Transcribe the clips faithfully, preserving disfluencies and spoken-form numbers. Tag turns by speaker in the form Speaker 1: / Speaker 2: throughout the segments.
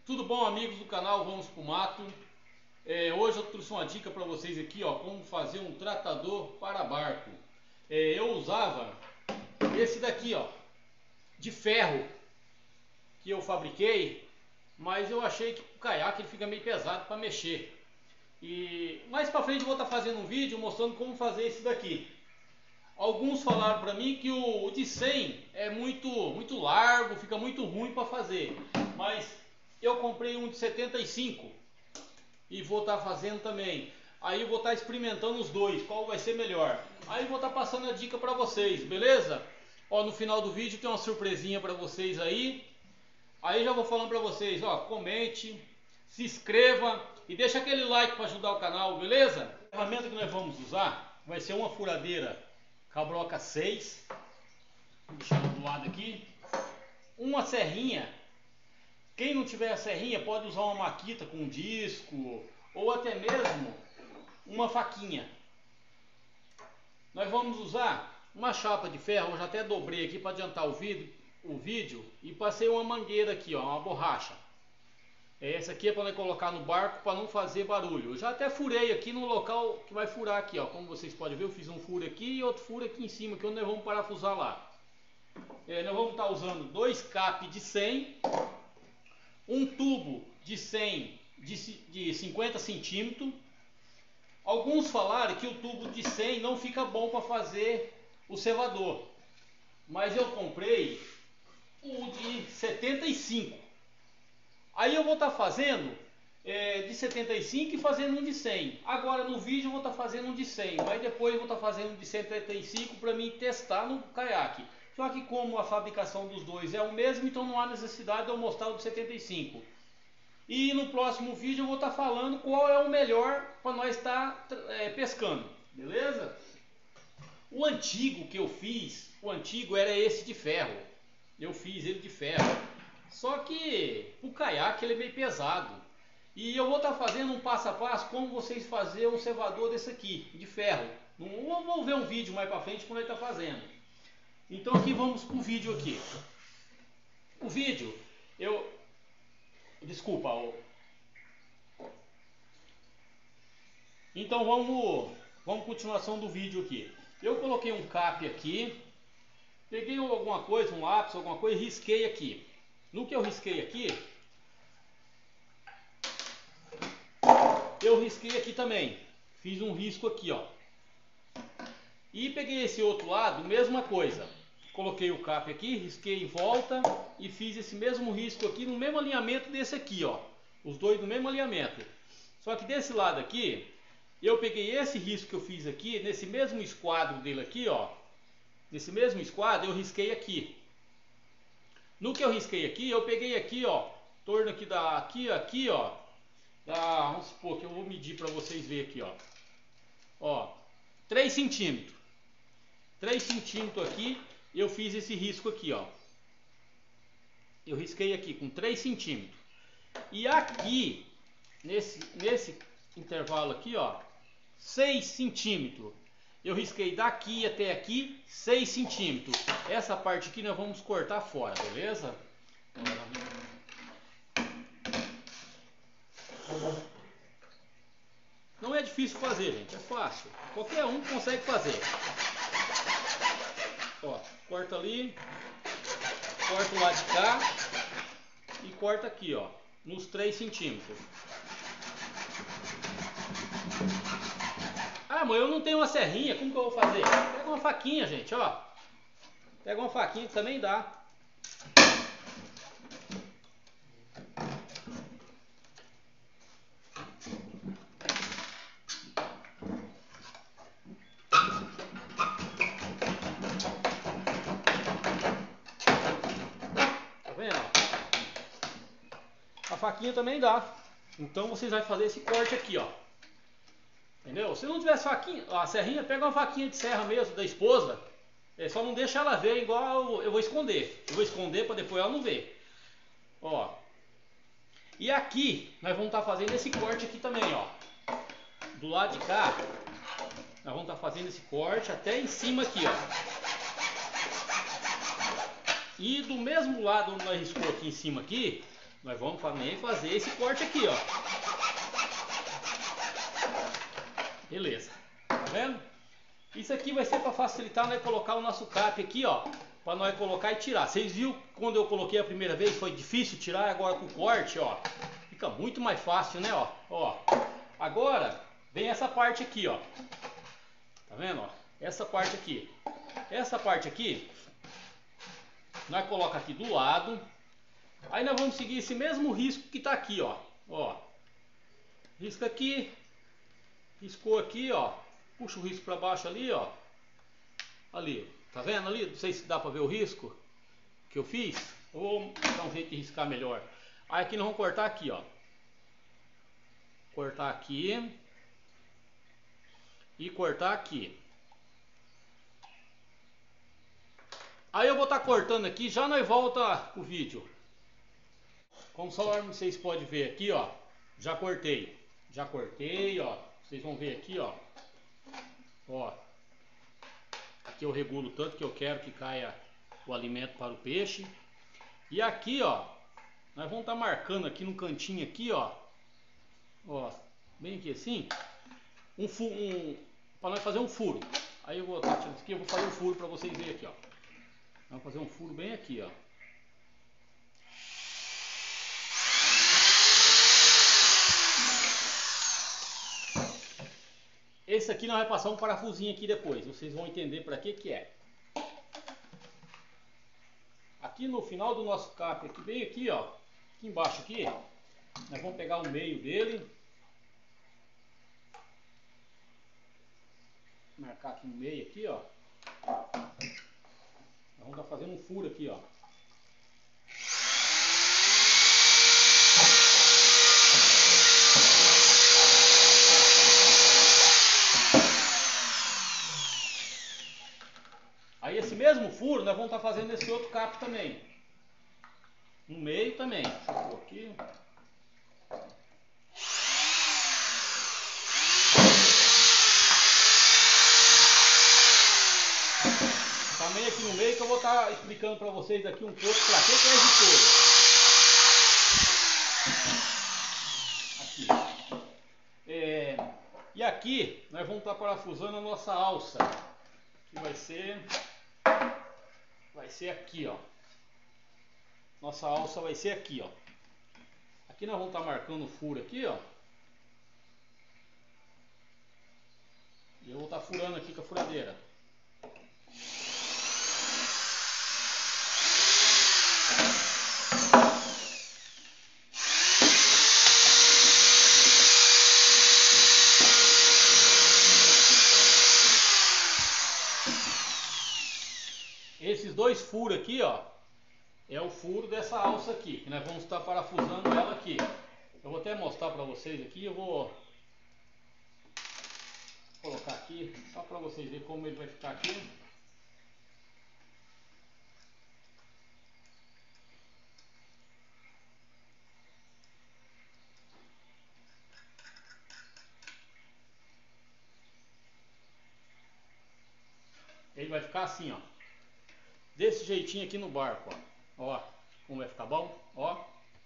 Speaker 1: Tudo bom, amigos do canal Vamos Pro Mato? É, hoje eu trouxe uma dica para vocês aqui, ó, como fazer um tratador para barco. É, eu usava esse daqui, ó, de ferro, que eu fabriquei, mas eu achei que o caiaque ele fica meio pesado para mexer. E mais para frente eu vou estar fazendo um vídeo mostrando como fazer esse daqui. Alguns falaram para mim que o, o de cem é muito, muito largo, fica muito ruim para fazer, mas eu comprei um de setenta e cinco e vou estar fazendo também. Aí eu vou estar experimentando os dois, qual vai ser melhor. Aí eu vou estar passando a dica para vocês, beleza? Ó, no final do vídeo tem uma surpresinha para vocês aí. Aí já vou falando para vocês, ó, comente, se inscreva e deixa aquele like para ajudar o canal, beleza? A ferramenta que nós vamos usar vai ser uma furadeira Cabroca seis, deixando do lado aqui, uma serrinha. Quem não tiver a serrinha pode usar uma maquita com disco ou até mesmo uma faquinha. Nós vamos usar uma chapa de ferro, eu já até dobrei aqui para adiantar o vídeo, o vídeo e passei uma mangueira aqui, ó, uma borracha. Essa aqui é para colocar no barco para não fazer barulho. Eu já até furei aqui no local que vai furar aqui, ó. Como vocês podem ver, eu fiz um furo aqui e outro furo aqui em cima, que é onde nós vamos parafusar lá. É, nós vamos estar usando dois cap de cem, um tubo de cem de, de cinquenta centímetros. Alguns falaram que o tubo de cem não fica bom para fazer o cevador, mas eu comprei o de setenta e cinco. Aí eu vou estar fazendo é, de setenta e cinco e fazendo um de cem. Agora no vídeo eu vou estar fazendo um de cem, mas depois eu vou estar fazendo um de setenta e cinco para mim testar no caiaque. Só que como a fabricação dos dois é o mesmo, então não há necessidade de eu mostrar o de setenta e cinco. E no próximo vídeo eu vou estar falando qual é o melhor para nós estar é, pescando, beleza? O antigo que eu fiz, o antigo era esse de ferro. Eu fiz ele de ferro. Só que o caiaque ele é meio pesado. E eu vou estar fazendo um passo a passo como vocês fazerem um cevador desse aqui, de ferro. Não vou ver um vídeo mais para frente como ele está fazendo. Então aqui vamos para o vídeo aqui. O vídeo, eu... Desculpa. O... Então vamos, vamos continuação do vídeo aqui. Eu coloquei um cap aqui. Peguei alguma coisa, um lápis, alguma coisa e risquei aqui. No que eu risquei aqui, eu risquei aqui também. Fiz um risco aqui, ó. E peguei esse outro lado, mesma coisa. Coloquei o cap aqui, risquei em volta e fiz esse mesmo risco aqui no mesmo alinhamento desse aqui, ó. Os dois no mesmo alinhamento. Só que desse lado aqui, eu peguei esse risco que eu fiz aqui, nesse mesmo esquadro dele aqui, ó. Nesse mesmo esquadro, eu risquei aqui. No que eu risquei aqui, eu peguei aqui, ó, torno aqui da aqui, aqui, ó, da, vamos supor que eu vou medir para vocês verem aqui, ó, ó, três centímetros, três centímetros aqui, eu fiz esse risco aqui, ó, eu risquei aqui com três centímetros, e aqui, nesse, nesse intervalo aqui, ó, seis centímetros. Eu risquei daqui até aqui seis centímetros. Essa parte aqui nós vamos cortar fora, beleza? Não é difícil fazer, gente, é fácil. Qualquer um consegue fazer. Ó, corta ali, corta o lado de cá e corta aqui, ó, nos três centímetros. Ah, mãe, eu não tenho uma serrinha, como que eu vou fazer? Pega uma faquinha, gente, ó. Pega uma faquinha que também dá. Tá vendo? A faquinha também dá. Então vocês vão fazer esse corte aqui, ó. Entendeu? Se não tiver faquinha, a serrinha, pega uma faquinha de serra mesmo, da esposa. É, só não deixa ela ver, igual eu, eu vou esconder. Eu vou esconder para depois ela não ver. Ó. E aqui, nós vamos estar fazendo esse corte aqui também, ó. Do lado de cá, nós vamos estar fazendo esse corte até em cima aqui, ó. E do mesmo lado onde nós riscou aqui em cima aqui, nós vamos também fazer esse corte aqui, ó. Beleza, tá vendo? Isso aqui vai ser para facilitar nós colocar o nosso cap aqui, ó, para nós colocar e tirar. Vocês viram quando eu coloquei a primeira vez foi difícil tirar, agora com o corte, ó, fica muito mais fácil, né, ó. Ó, agora vem essa parte aqui, ó. Tá vendo, ó? Essa parte aqui. Essa parte aqui nós coloca aqui do lado. Aí nós vamos seguir esse mesmo risco que tá aqui, ó. Ó. Risca aqui. Riscou aqui, ó. Puxa o risco para baixo ali, ó. Ali. Tá vendo ali? Não sei se dá para ver o risco que eu fiz. Vou dar um jeito de riscar melhor. Aí aqui nós vamos cortar aqui, ó. Cortar aqui. E cortar aqui. Aí eu vou estar tá cortando aqui, já nós volta o vídeo. Como só vocês podem ver aqui, ó, já cortei. Já cortei, ó. Vocês vão ver aqui, ó. Ó. Aqui eu regulo tanto que eu quero que caia o alimento para o peixe. E aqui, ó, nós vamos estar tá marcando aqui no cantinho aqui, ó. Ó, bem aqui assim, um furo, um, para nós fazer um furo. Aí eu vou estar tirando isso aqui, eu vou fazer um furo para vocês verem aqui, ó. Vamos fazer um furo bem aqui, ó. Esse aqui nós vamos passar um parafusinho aqui depois. Vocês vão entender para que que é. Aqui no final do nosso cap, aqui bem aqui, ó. Aqui embaixo aqui, nós vamos pegar o meio dele. Marcar aqui no meio aqui, ó. Vamos estar fazendo um furo aqui, ó. Aí esse mesmo furo nós vamos estar fazendo nesse outro cap também. No meio também. Deixa eu pôr aqui. Também aqui no meio que eu vou estar explicando para vocês aqui um pouco para que que é esse couro. Aqui. É, e aqui nós vamos estar parafusando a nossa alça. Que vai ser... Vai ser aqui, ó. Nossa alça vai ser aqui, ó. Aqui nós vamos estar marcando o furo aqui, ó. E eu vou estar furando aqui com a furadeira. Esses dois furos aqui, ó, é o furo dessa alça aqui, que nós vamos estar parafusando ela aqui. Eu vou até mostrar para vocês aqui, eu vou colocar aqui, só para vocês verem como ele vai ficar aqui. Ele vai ficar assim, ó. Desse jeitinho aqui no barco, ó. Ó, como vai ficar bom, ó.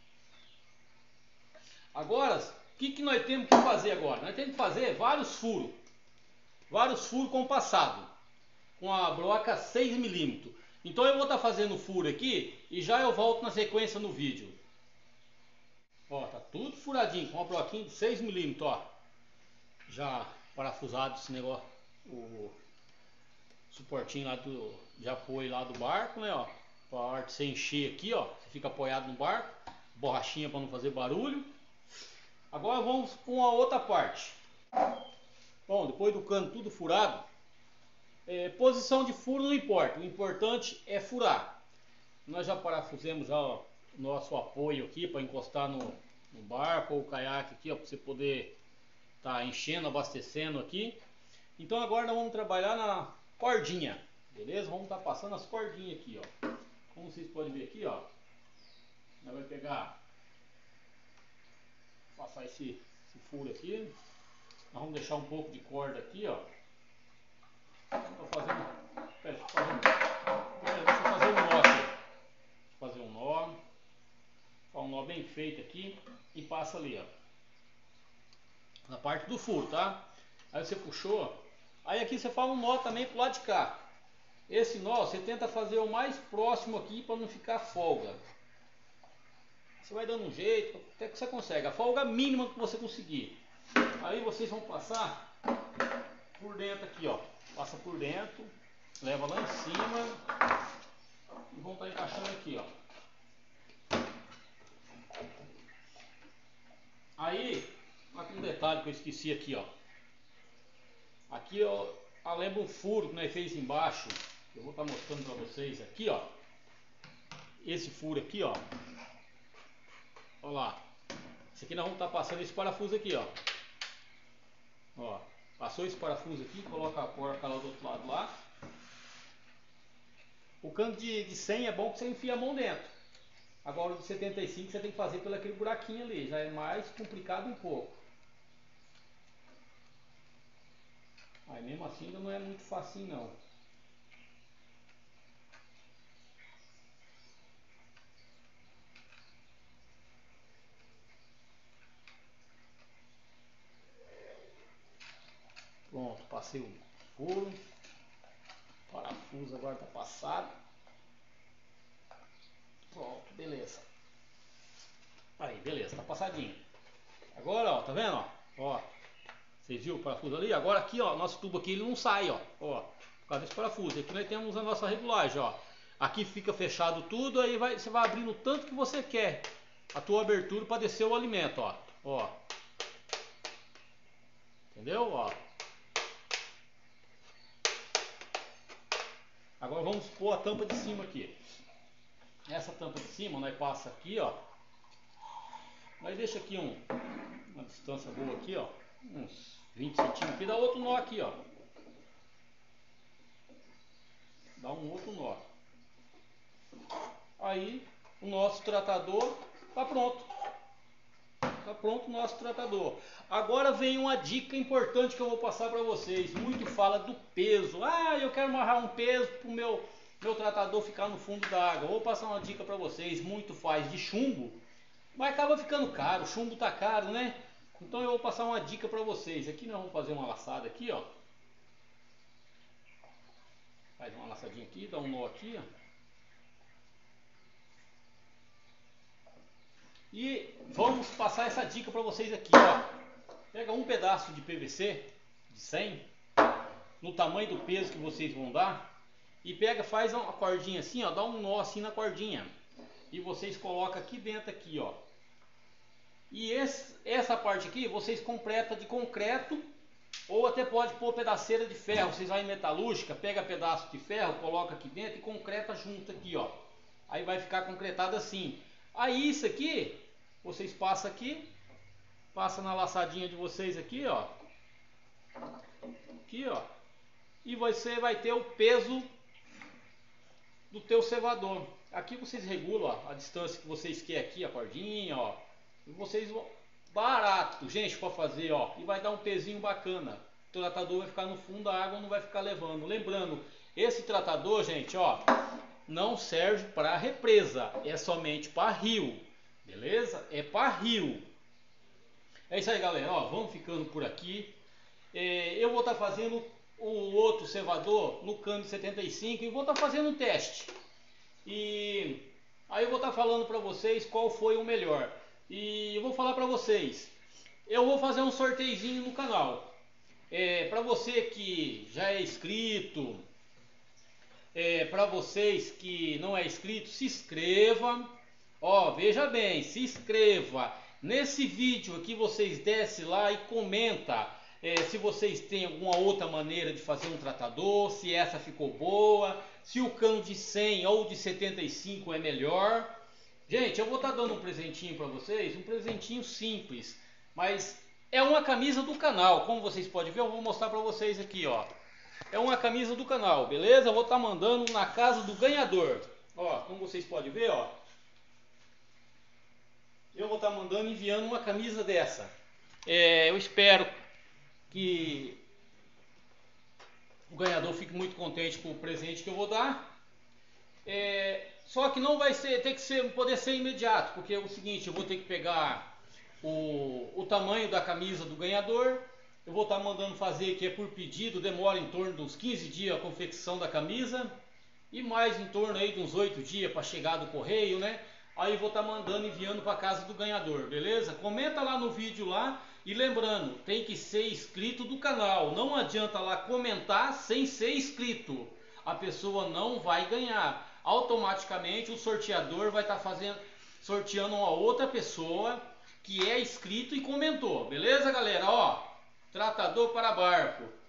Speaker 1: Agora, o que que nós temos que fazer agora? Nós temos que fazer vários furos. Vários furos compassados. Com a broca seis milímetros. Então eu vou estar fazendo o furo aqui e já eu volto na sequência no vídeo. Ó, tá tudo furadinho com uma broquinha de seis milímetros, ó. Já parafusado esse negócio. O suportinho lá do, de apoio lá do barco, né, ó. Pra hora de você encher aqui, ó, você fica apoiado no barco, borrachinha para não fazer barulho. Agora vamos com a outra parte. Bom, depois do cano tudo furado, é, posição de furo não importa, o importante é furar. Nós já parafusemos já o nosso apoio aqui para encostar no, no barco ou caiaque aqui, ó, para você poder tá enchendo, abastecendo aqui. Então agora nós vamos trabalhar na cordinha, beleza? Vamos estar passando as cordinhas aqui, ó. Como vocês podem ver aqui, ó. Nós vamos pegar, passar esse, esse furo aqui. Nós vamos deixar um pouco de corda aqui, ó. Estou fazendo, pera, deixa eu fazer, pera, deixa eu fazer um nó aqui. Deixa eu fazer um nó. Ó, um nó bem feito aqui e passa ali, ó, na parte do furo, tá? Aí você puxou, aí aqui você faz um nó também pro lado de cá. Esse nó você tenta fazer o mais próximo aqui para não ficar folga. Você vai dando um jeito, até que você consegue, a folga mínima que você conseguir. Aí vocês vão passar por dentro aqui, ó. Passa por dentro, leva lá em cima e vão estar encaixando aqui, ó. Aí, aqui um detalhe que eu esqueci aqui, ó. Aqui, ó, lembra um furo que nós fez embaixo. Eu vou estar mostrando para vocês aqui, ó. Esse furo aqui, ó. Olha lá. Esse aqui nós vamos estar passando esse parafuso aqui, ó. Ó, passou esse parafuso aqui, coloca a porca lá do outro lado lá. O cano de, de cem é bom que você enfia a mão dentro. Agora o de setenta e cinco você tem que fazer pelo aquele buraquinho ali, já é mais complicado um pouco. Aí mesmo assim ainda não é muito facinho não. Pronto, passei o furo. O parafuso agora está passado. Pronto, beleza. Aí, beleza, tá passadinho. Agora, ó, tá vendo, ó? Ó, vocês viram o parafuso ali? Agora aqui, ó, nosso tubo aqui ele não sai, ó. Ó, por causa desse parafuso. Aqui nós temos a nossa regulagem, ó. Aqui fica fechado tudo, aí vai, você vai abrindo o tanto que você quer a tua abertura para descer o alimento, ó. Ó. Entendeu? Ó. Agora vamos pôr a tampa de cima aqui. Essa tampa de cima, nós passa aqui, ó. Nós deixa aqui um, uma distância boa aqui, ó. Uns vinte centímetros aqui, dá outro nó aqui, ó. Dá um outro nó. Aí o nosso tratador tá pronto. Tá pronto o nosso tratador. Agora vem uma dica importante que eu vou passar para vocês. Muito fala do peso. Ah, eu quero amarrar um peso pro meu meu tratador ficar no fundo da água. Vou passar uma dica para vocês. Muito faz de chumbo, mas acaba ficando caro. O chumbo tá caro, né? Então eu vou passar uma dica para vocês. Aqui nós vamos fazer uma laçada aqui, ó. Faz uma laçadinha aqui, dá um nó aqui, ó. E vamos passar essa dica para vocês aqui, ó. Pega um pedaço de P V C de cem, no tamanho do peso que vocês vão dar, e pega, faz uma cordinha assim, ó, dá um nó assim na cordinha. E vocês colocam aqui dentro aqui, ó. E esse, essa parte aqui vocês completam de concreto, ou até pode pôr pedaceira de ferro. Vocês vão em metalúrgica, pega pedaço de ferro, coloca aqui dentro e concreta junto aqui, ó. Aí vai ficar concretado assim. Aí isso aqui, vocês passam aqui, passa na laçadinha de vocês aqui, ó. Aqui, ó. E você vai ter o peso do teu cevador. Aqui vocês regulam, ó, a distância que vocês querem aqui, a cordinha, ó. E vocês vão... Barato, gente, para fazer, ó. E vai dar um pezinho bacana. O tratador vai ficar no fundo da água, não vai ficar levando. Lembrando, esse tratador, gente, ó, não serve para represa, é somente para rio, beleza? É para rio. É isso aí, galera, ó, vamos ficando por aqui. É, eu vou estar tá fazendo o outro cevador no cano de setenta e cinco e vou estar tá fazendo um teste. E aí eu vou estar tá falando para vocês qual foi o melhor. E eu vou falar para vocês, eu vou fazer um sorteiozinho no canal. É, para você que já é inscrito, é, para vocês que não é inscrito, se inscreva. Ó, veja bem, se inscreva. Nesse vídeo aqui vocês descem lá e comenta é, se vocês têm alguma outra maneira de fazer um tratador, se essa ficou boa, se o cano de cem ou de setenta e cinco é melhor. Gente, eu vou estar dando um presentinho para vocês, um presentinho simples, mas é uma camisa do canal. Como vocês podem ver, eu vou mostrar para vocês aqui, ó. É uma camisa do canal, beleza? Eu vou estar mandando na casa do ganhador. Ó, como vocês podem ver, ó. Eu vou estar mandando, enviando uma camisa dessa. É, eu espero que o ganhador fique muito contente com o presente que eu vou dar. É, Só que não vai ser, tem que ser, poder ser imediato, porque é o seguinte, eu vou ter que pegar o, o tamanho da camisa do ganhador, eu vou estar mandando fazer, que é por pedido, demora em torno de uns quinze dias a confecção da camisa, e mais em torno aí de uns oito dias para chegar do correio, né? Aí vou estar mandando, enviando para casa do ganhador, beleza? Comenta lá no vídeo lá, e lembrando, tem que ser inscrito do canal, não adianta lá comentar sem ser inscrito, a pessoa não vai ganhar. Automaticamente o sorteador vai estar fazendo, sorteando uma outra pessoa que é inscrito e comentou, beleza galera? Ó, tratador para barco,